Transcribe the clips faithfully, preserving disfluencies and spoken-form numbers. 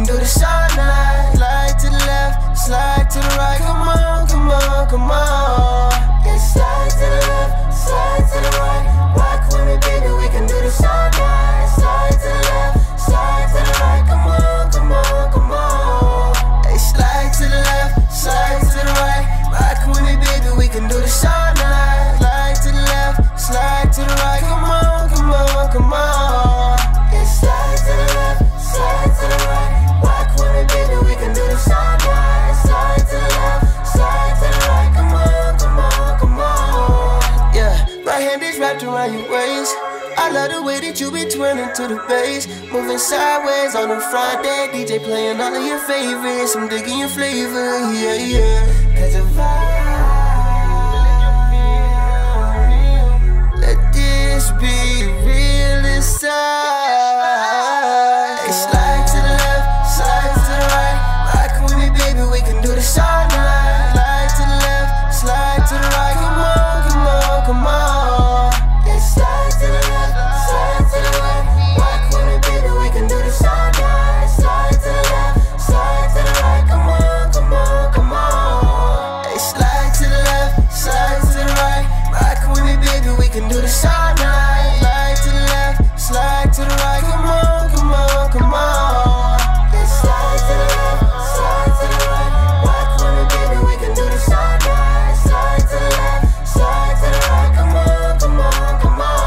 do this all night. Slide to the left, slide to the right. Come on, come on, come on. Yeah, slide to the left, slide to the right. Rock with me, baby, we can do this all night. Slide to the left, slide to the right. Come on, come on, come on. Hey, slide to the left, slide to the right. Rock with me, baby, we can do this all night. Slide to the left, slide to the right. Come on, come on, come on. Yeah, slide to the left, slide to the right. Rock with me, baby, we can do this all night. Slide to the left, slide to the right. Come on, come on, come on. Yeah, my hand is wrapped around your waist. I love the way that you be twirling to the bass. Moving sideways on a Friday, D J playing all of your favorites. I'm digging your flavor, yeah, yeah. Cause the vibe. Let this be real inside. Hey, slide to the left, slide to the right. Rock with me, baby, we can do this all night. Slide to the left, slide to the right. Come on, come on, come on. Yeah, slide to the left, slide to the right. Rock with me, baby, we can do this all night. Slide to the left, slide to the right. Come on, come on, come on. Hey, slide to the left, slide to the right. Rock with me, baby, we can do this all night. Slide to the left, slide to the right. Come on, come on, come on. Yeah, slide to the left, slide to the right. Rock with me, baby, we can do this all night. Slide to the left, slide to the right. Come on, come on, come on.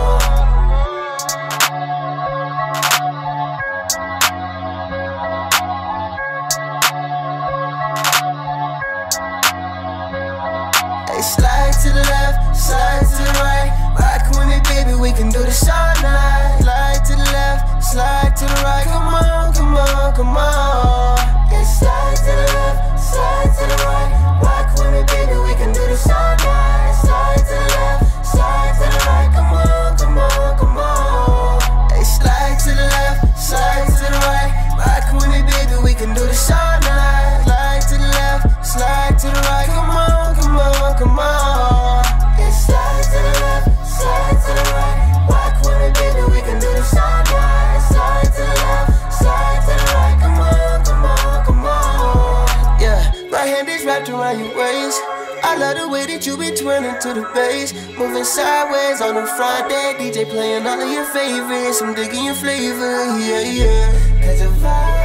Hey, slide to the left, slide to the right. Rock with me, baby, we can do this all night. Slide to the left, slide to the right. Come on, come on, come on. Yeah, slide to the left, slide to the right. Rock with me, baby, we can do this all night. Slide to the left, slide to the right. Come on, come on, come on. Hey, slide to the left, slide to the right. Rock with me, baby, we can do this all night. Slide to the left, slide to the right. Come on, come on, come on. Yeah, slide to the left, slide to the right. Rock with me, baby, we can do this all night. Slide to the left, slide to the right. Come on, come on, come on. Yeah, my hand is wrapped around your waist. I love the way that you be twirling to the bass. Moving sideways on a Friday, D J playing all of your favorites. I'm digging your flavor, yeah, yeah. Cause the vibe.